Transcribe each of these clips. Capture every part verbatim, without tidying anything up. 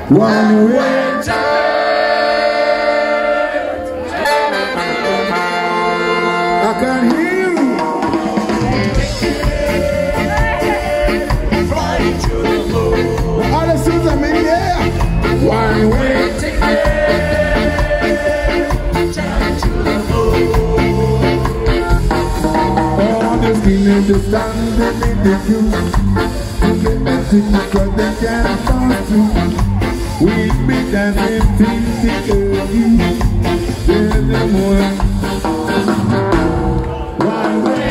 One way ticket. I can hear you. Flying to the moon. The other suits are in the air. One way ticket. Flying to the moon. All the skinheads just standing in the queue. To get that ticket 'cause they can't pass through. We be dancing till the early. There's the more. One way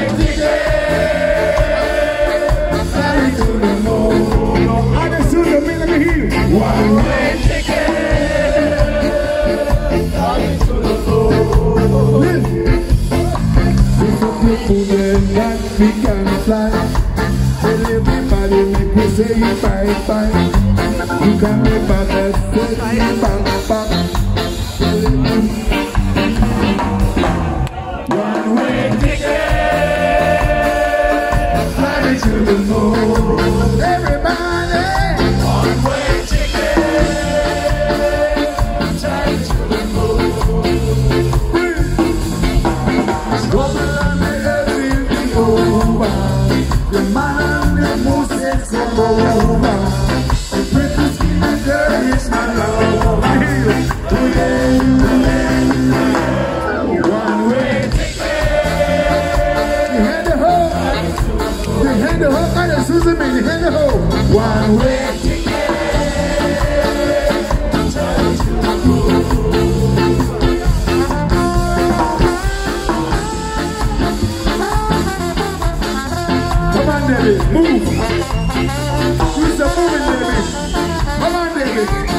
ticket. Flying to the moon. I just see the middle of the hill. One way ticket. Flying to the moon. There's some people that we can fly. Tell everybody make me say bye bye. You can never let say back back. One way ticket. Flying to the moon. Everybody. One way ticket. Flying to the moon. Trouble on the earth will be over. The man the most sexy over. The pretty skin and girl is my love. One way ticket. You hand the hoe. You hand the hoe. I just Susan me. You hand the hoe. One way ticket. Come on, Debbie, move. Do some moving, Debbie. Come on, Debbie.